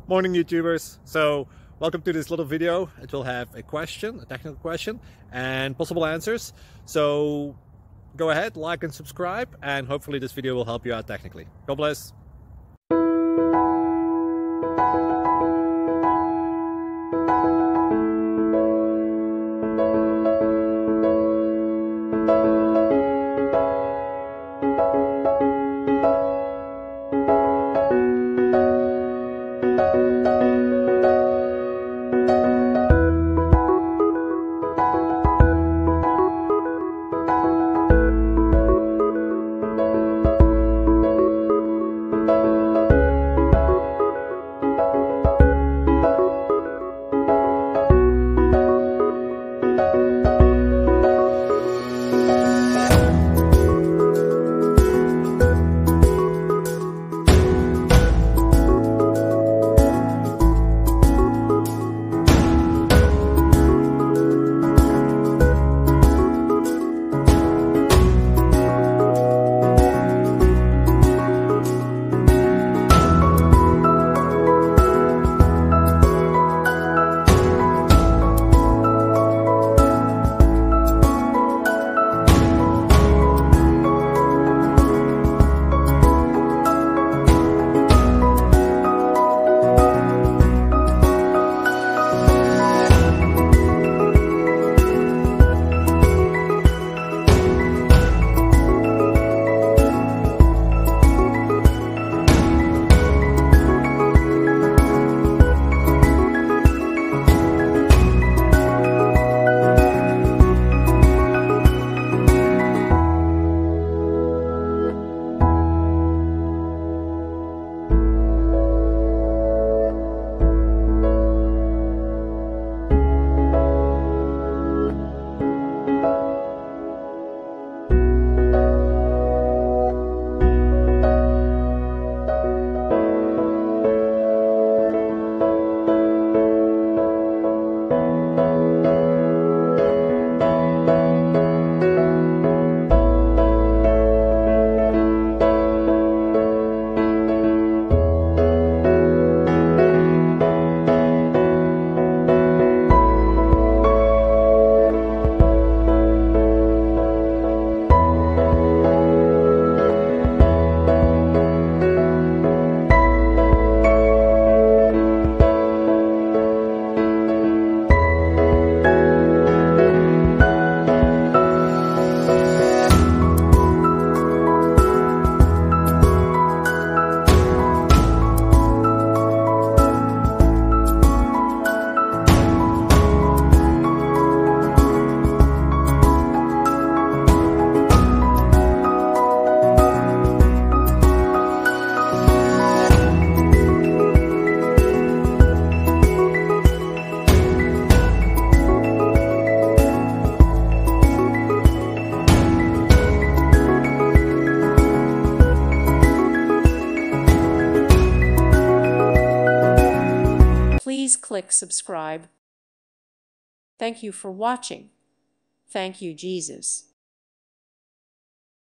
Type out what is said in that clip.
Morning YouTubers. So welcome to this little video. It will have a question, a technical question, and possible answers. So go ahead, like and subscribe, and hopefully this video will help you out technically. God bless. Please click subscribe. Thank you for watching. Thank you, Jesus.